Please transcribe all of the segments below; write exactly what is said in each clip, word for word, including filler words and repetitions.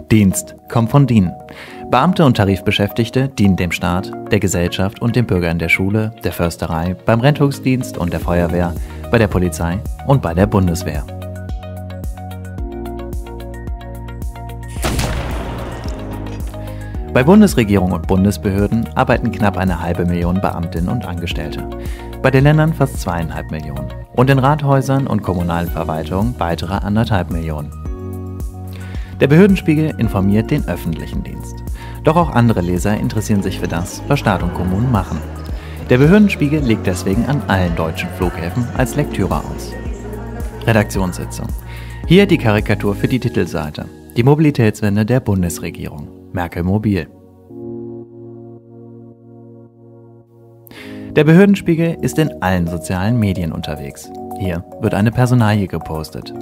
Dienst kommt von dienen. Beamte und Tarifbeschäftigte dienen dem Staat, der Gesellschaft und den Bürgern der Schule, der Försterei, beim Rettungsdienst und der Feuerwehr, bei der Polizei und bei der Bundeswehr. Bei Bundesregierung und Bundesbehörden arbeiten knapp eine halbe Million Beamtinnen und Angestellte. Bei den Ländern fast zweieinhalb Millionen. Und in Rathäusern und kommunalen Verwaltungen weitere anderthalb Millionen. Der Behördenspiegel informiert den öffentlichen Dienst. Doch auch andere Leser interessieren sich für das, was Staat und Kommunen machen. Der Behördenspiegel legt deswegen an allen deutschen Flughäfen als Lektüre aus. Redaktionssitzung. Hier die Karikatur für die Titelseite. Die Mobilitätswende der Bundesregierung. Merkel mobil. Der Behördenspiegel ist in allen sozialen Medien unterwegs. Hier wird eine Personalie gepostet.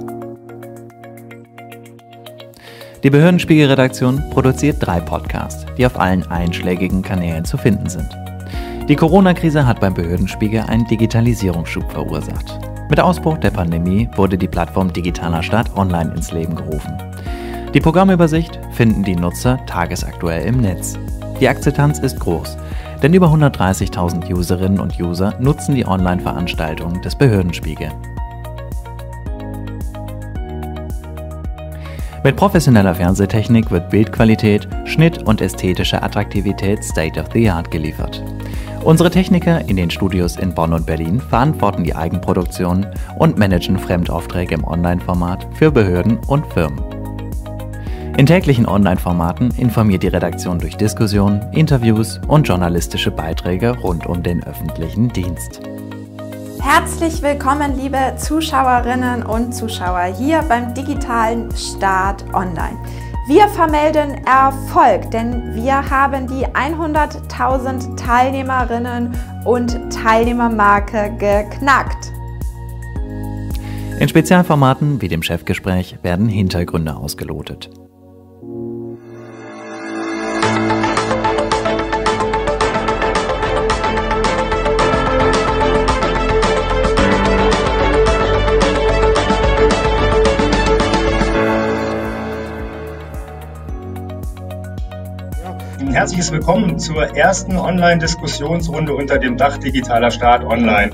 Die Behördenspiegel-Redaktion produziert drei Podcasts, die auf allen einschlägigen Kanälen zu finden sind. Die Corona-Krise hat beim Behördenspiegel einen Digitalisierungsschub verursacht. Mit Ausbruch der Pandemie wurde die Plattform Digitaler Staat online ins Leben gerufen. Die Programmübersicht finden die Nutzer tagesaktuell im Netz. Die Akzeptanz ist groß, denn über hundertdreißigtausend Userinnen und User nutzen die Online-Veranstaltungen des Behördenspiegel. Mit professioneller Fernsehtechnik wird Bildqualität, Schnitt und ästhetische Attraktivität State of the Art geliefert. Unsere Techniker in den Studios in Bonn und Berlin verantworten die Eigenproduktion und managen Fremdaufträge im Online-Format für Behörden und Firmen. In täglichen Online-Formaten informiert die Redaktion durch Diskussionen, Interviews und journalistische Beiträge rund um den öffentlichen Dienst. Herzlich willkommen, liebe Zuschauerinnen und Zuschauer, hier beim digitalen Staat Online. Wir vermelden Erfolg, denn wir haben die hunderttausend Teilnehmerinnen und Teilnehmermarke geknackt. In Spezialformaten wie dem Chefgespräch werden Hintergründe ausgelotet. Ein herzliches Willkommen zur ersten Online-Diskussionsrunde unter dem Dach Digitaler Staat Online.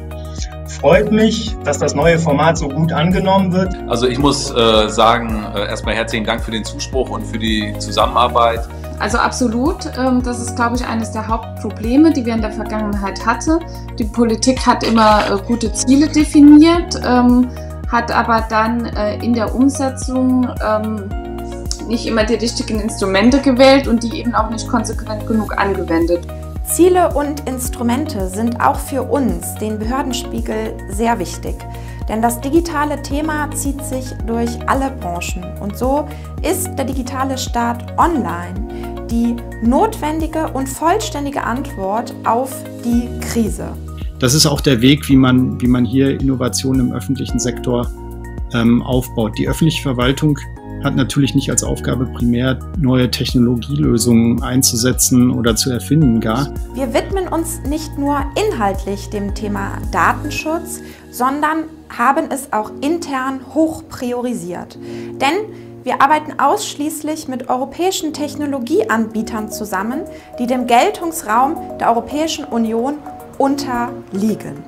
Freut mich, dass das neue Format so gut angenommen wird. Also ich muss äh, sagen, äh, erstmal herzlichen Dank für den Zuspruch und für die Zusammenarbeit. Also absolut, ähm, das ist, glaube ich, eines der Hauptprobleme, die wir in der Vergangenheit hatten. Die Politik hat immer äh, gute Ziele definiert, ähm, hat aber dann äh, in der Umsetzung ähm, nicht immer die richtigen Instrumente gewählt und die eben auch nicht konsequent genug angewendet. Ziele und Instrumente sind auch für uns, den Behördenspiegel, sehr wichtig. Denn das digitale Thema zieht sich durch alle Branchen. Und so ist der digitale Staat Online die notwendige und vollständige Antwort auf die Krise. Das ist auch der Weg, wie man, wie man hier Innovationen im öffentlichen Sektor ähm, aufbaut. Die öffentliche Verwaltung hat natürlich nicht als Aufgabe primär, neue Technologielösungen einzusetzen oder zu erfinden gar. Wir widmen uns nicht nur inhaltlich dem Thema Datenschutz, sondern haben es auch intern hoch priorisiert. Denn wir arbeiten ausschließlich mit europäischen Technologieanbietern zusammen, die dem Geltungsraum der Europäischen Union unterliegen.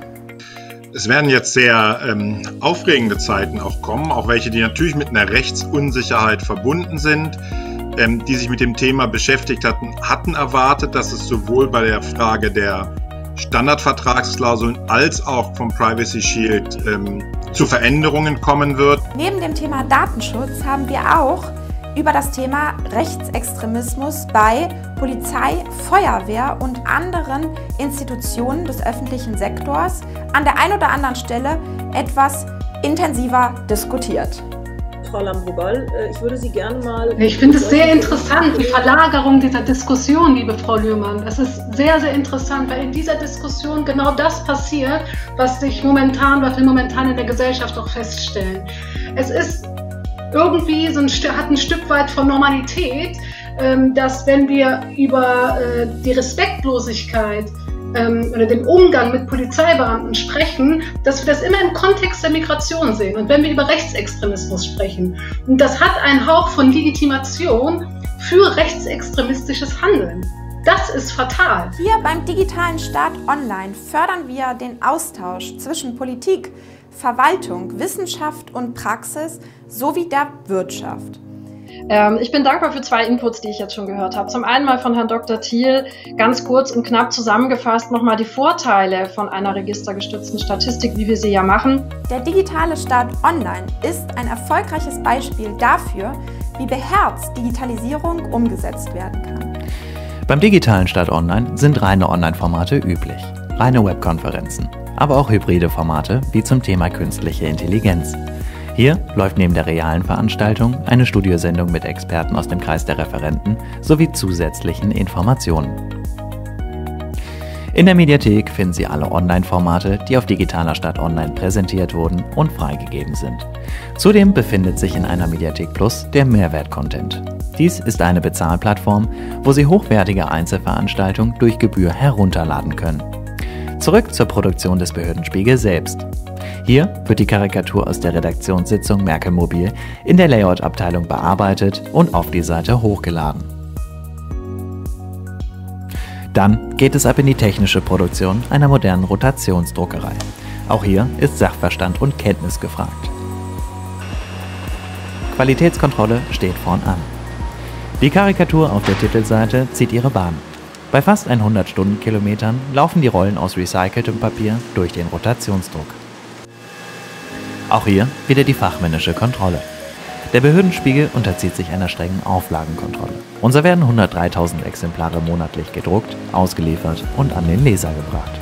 Es werden jetzt sehr ähm, aufregende Zeiten auch kommen, auch welche, die natürlich mit einer Rechtsunsicherheit verbunden sind, ähm, die sich mit dem Thema beschäftigt hatten, hatten erwartet, dass es sowohl bei der Frage der Standardvertragsklauseln als auch vom Privacy Shield ähm, zu Veränderungen kommen wird. Neben dem Thema Datenschutz haben wir auch über das Thema Rechtsextremismus bei Polizei, Feuerwehr und anderen Institutionen des öffentlichen Sektors an der einen oder anderen Stelle etwas intensiver diskutiert. Frau Lambrugol, ich würde Sie gerne mal... Ich finde es sehr interessant, die Verlagerung dieser Diskussion, liebe Frau Lührmann. Das ist sehr, sehr interessant, weil in dieser Diskussion genau das passiert, was sich momentan, was wir momentan in der Gesellschaft auch feststellen. Es ist irgendwie so ein, hat ein Stück weit von Normalität, dass wenn wir über die Respektlosigkeit ähm, oder den Umgang mit Polizeibeamten sprechen, dass wir das immer im Kontext der Migration sehen. Und wenn wir über Rechtsextremismus sprechen, und das hat einen Hauch von Legitimation für rechtsextremistisches Handeln. Das ist fatal. Hier beim Digitalen Staat Online fördern wir den Austausch zwischen Politik, Verwaltung, Wissenschaft und Praxis sowie der Wirtschaft. Ähm, ich bin dankbar für zwei Inputs, die ich jetzt schon gehört habe. Zum einen mal von Herrn Doktor Thiel ganz kurz und knapp zusammengefasst nochmal die Vorteile von einer registergestützten Statistik, wie wir sie ja machen. Der Digitale Staat Online ist ein erfolgreiches Beispiel dafür, wie beherzt Digitalisierung umgesetzt werden kann. Beim Digitalen Staat Online sind reine Online-Formate üblich, reine Webkonferenzen, aber auch hybride Formate wie zum Thema künstliche Intelligenz. Hier läuft neben der realen Veranstaltung eine Studiosendung mit Experten aus dem Kreis der Referenten sowie zusätzlichen Informationen. In der Mediathek finden Sie alle Online-Formate, die auf Digitaler Staat Online präsentiert wurden und freigegeben sind. Zudem befindet sich in einer Mediathek Plus der Mehrwert-Content. Dies ist eine Bezahlplattform, wo Sie hochwertige Einzelveranstaltungen durch Gebühr herunterladen können. Zurück zur Produktion des Behördenspiegel selbst. Hier wird die Karikatur aus der Redaktionssitzung Merkel Mobil in der Layout-Abteilung bearbeitet und auf die Seite hochgeladen. Dann geht es ab in die technische Produktion einer modernen Rotationsdruckerei. Auch hier ist Sachverstand und Kenntnis gefragt. Qualitätskontrolle steht vorn an. Die Karikatur auf der Titelseite zieht ihre Bahn. Bei fast hundert Stundenkilometern laufen die Rollen aus recyceltem Papier durch den Rotationsdruck. Auch hier wieder die fachmännische Kontrolle. Der Behördenspiegel unterzieht sich einer strengen Auflagenkontrolle. Und so werden hundertdreitausend Exemplare monatlich gedruckt, ausgeliefert und an den Leser gebracht.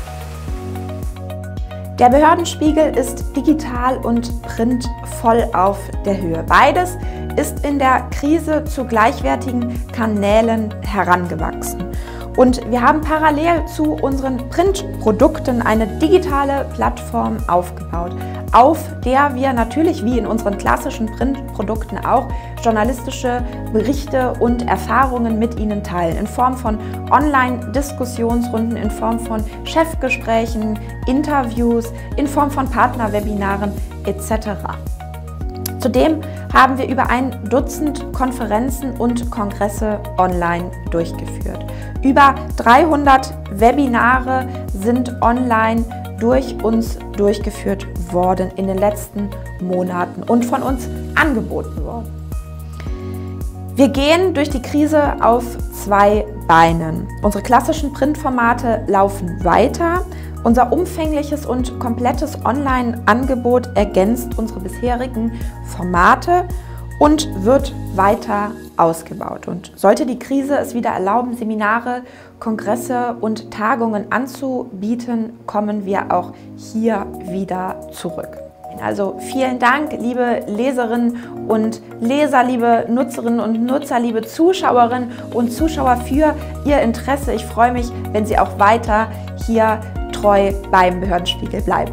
Der Behördenspiegel ist digital und print voll auf der Höhe. Beides ist in der Krise zu gleichwertigen Kanälen herangewachsen. Und wir haben parallel zu unseren Printprodukten eine digitale Plattform aufgebaut, auf der wir natürlich wie in unseren klassischen Printprodukten auch journalistische Berichte und Erfahrungen mit Ihnen teilen, in Form von Online-Diskussionsrunden, in Form von Chefgesprächen, Interviews, in Form von Partnerwebinaren et cetera. Zudem haben wir über ein Dutzend Konferenzen und Kongresse online durchgeführt. Über dreihundert Webinare sind online durch uns durchgeführt worden in den letzten Monaten und von uns angeboten worden. Wir gehen durch die Krise auf zwei Beinen. Unsere klassischen Printformate laufen weiter. Unser umfängliches und komplettes Online-Angebot ergänzt unsere bisherigen Formate und wird weiter ausgebaut. Und sollte die Krise es wieder erlauben, Seminare, Kongresse und Tagungen anzubieten, kommen wir auch hier wieder zurück. Also vielen Dank, liebe Leserinnen und Leser, liebe Nutzerinnen und Nutzer, liebe Zuschauerinnen und Zuschauer für Ihr Interesse. Ich freue mich, wenn Sie auch weiter hier treu beim Behördenspiegel bleiben.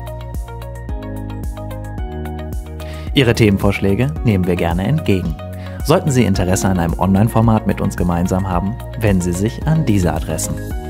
Ihre Themenvorschläge nehmen wir gerne entgegen. Sollten Sie Interesse an einem Online-Format mit uns gemeinsam haben, wenden Sie sich an diese Adressen.